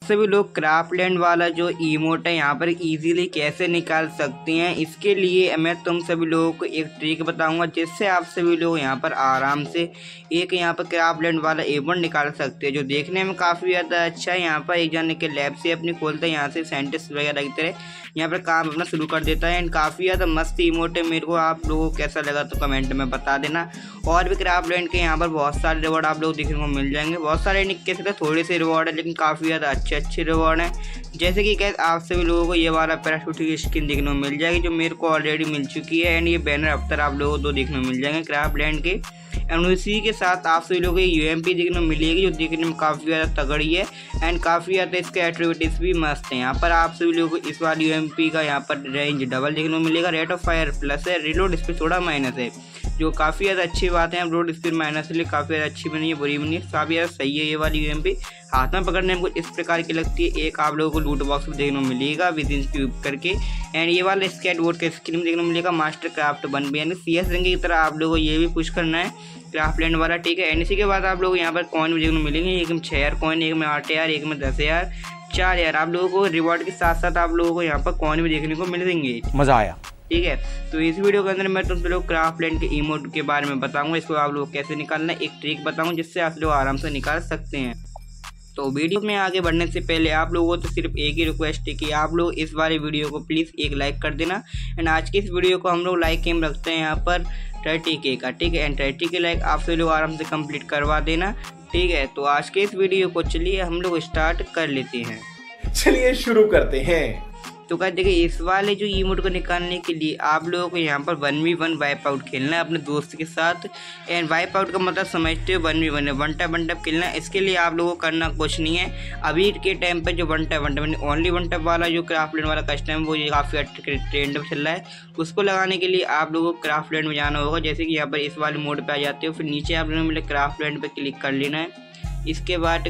सभी लोग क्राफ्टलैंड वाला जो इमोट है यहाँ पर इजीली कैसे निकाल सकते हैं, इसके लिए मैं तुम सभी लोगों को एक ट्रिक बताऊंगा जिससे आप सभी लोग यहाँ पर आराम से एक यहाँ पर क्राफ्टलैंड वाला इमोट निकाल सकते हैं, जो देखने में काफ़ी ज़्यादा अच्छा है। यहाँ पर एक जाने के लैब से अपनी खोलते हैं, यहाँ से साइंटिस्ट वगैरह की तरह यहाँ पर काम अपना शुरू कर देता है। एंड काफ़ी ज़्यादा मस्त इमोट है। मेरे को आप लोगों को कैसा लगा तो कमेंट में बता देना। और भी क्राफ्टलैंड के यहाँ पर बहुत सारे रिवॉर्ड आप लोग देखने को मिल जाएंगे। बहुत सारे कैसे तो थोड़े से रिवॉर्ड है लेकिन काफ़ी ज़्यादा अच्छे रिवॉर्ड हैं। जैसे कि कैसे आप सभी लोगों को ये वाला पैराशूट की स्किन देखने को मिल जाएगी जो मेरे को ऑलरेडी मिल चुकी है। एंड ये बैनर अफ्तर आप लोगों को दो देखने को मिल जाएंगे क्राफ्टलैंड के। एंड उसी के साथ आप सभी लोगों को UMP देखने को मिलेगी जो देखने में काफ़ी ज़्यादा तगड़ी है। एंड काफ़ी ज़्यादा इसके एट्रीब्यूट्स भी मस्त हैं। यहाँ पर आप सभी लोगों को इस बार UMP का यहाँ पर रेंज डबल देखने को मिलेगा, रेट ऑफ फायर प्लस है, रिलोड स्पीड थोड़ा माइनस है, जो काफ़ी ज़्यादा अच्छी बात है। रोड स्पीड माइनस लिए काफ़ी ज़्यादा अच्छी बनी है, बुरी बनी है, काफ़ी ज़्यादा सही है। ये वाली UMP हाथ में पकड़ने में कुछ इस प्रकार की लगती है। एक आप लोगों को लूट बॉक्स देखने को मिलेगा विद इन क्यूब करके। एंड ये वाला स्केट बोर्ड का स्क्रीन देखने को मिलेगा मास्टर क्राफ्ट 1 यानी CS रंग की तरह आप लोगों को ये भी पुश करना है क्राफ्टलैंड वाला, ठीक है। एंड इसी के बाद आप लोग यहाँ पर कॉइन भी देखने को मिलेंगे, एक में 6000 कॉइन, एक में 8000, एक में 10000, 4000 आप लोगों को रिवॉर्ड के साथ साथ आप लोगों को यहाँ पर कॉइन भी देखने को मिलेंगे। मजा आया, ठीक है। तो इस वीडियो के अंदर मैं तुम लोग क्राफ्टलैंड के इमोट के बारे में बताऊंगा, इसको आप लोग कैसे निकालना है, एक ट्रिक बताऊंगा जिससे आप लोग आराम से निकाल सकते हैं। तो वीडियो में आगे बढ़ने से पहले आप लोगों को तो सिर्फ एक ही रिक्वेस्ट है कि आप लोग इस वाले वीडियो को प्लीज़ एक लाइक कर देना। एंड आज की इस वीडियो को हम लोग लाइक एम रखते हैं यहाँ पर 30K का, ठीक है। एंड 30K लाइक आप सभी लोग आराम से कंप्लीट करवा देना, ठीक है। तो आज के इस वीडियो को चलिए हम लोग स्टार्ट कर लेते हैं। चलिए शुरू करते हैं। तो क्या देखिए, इस वाले जो इमोट को निकालने के लिए आप लोगों को यहाँ पर 1v1 वाइप आउट खेलना है अपने दोस्त के साथ। एंड वाइप आउट का मतलब समझते हो 1v1 है, वन टैप खेलना है। इसके लिए आप लोगों को करना कुछ नहीं है। अभी के टाइम पर जो one tap only one tap वाला जो क्राफ्टलैंड वाला कस्टम वो ये काफ़ी ट्रेंड में चल रहा है, उसको लगाने के लिए आप लोगों को क्राफ्टलैंड में जाना होगा। जैसे कि यहाँ पर इस वाले मोड पर आ जाते हो, फिर नीचे आप लोगों को क्राफ्टलैंड पर क्लिक कर लेना है। इसके बाद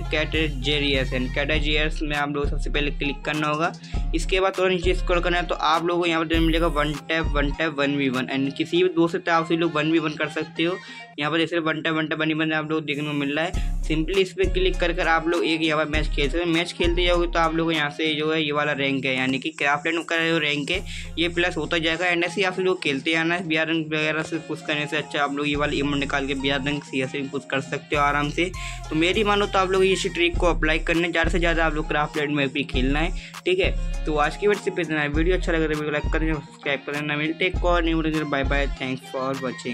कैटेगरीज में आप लोग सबसे पहले क्लिक करना होगा। इसके बाद थोड़ा नीचे स्क्रॉल करना है तो आप लोगों को यहाँ पर मिलेगा वन टैप 1v1। एंड किसी भी दोस्त से आप लोग 1v1 कर सकते हो। यहाँ पर जैसे वन टैप 1v1 आप लोग देखने को मिल रहा है। सिंपली इस पर क्लिक कर आप लोग एक यहाँ पर मैच खेल सकते हैं। मैच खेलते जाओगे तो आप लोग यहाँ से जो है ये वाला रैंक है यानी कि क्राफ्टलैंड का जो रैंक है ये प्लस होता जाएगा। एंड ऐसे आप लोग खेलते जाना है। बिहार रंग वगैरह से पुश करने से अच्छा आप लोग ये वाला इमोट निकाल के बिहार रंग CS से पुश कर सकते हो आराम से। तो मेरी मानो तो आप लोग इसी ट्रिक को अप्लाई करने ज़्यादा से ज़्यादा आप लोग क्राफ्टलैंड में भी खेलना है, ठीक है। तो आज की वीडियो से इतना है। वीडियो अच्छा लगा तो वीडियो लाइक कर देना, सब्सक्राइब कर देना। मिलते एक और new video. Bye bye, thanks for watching.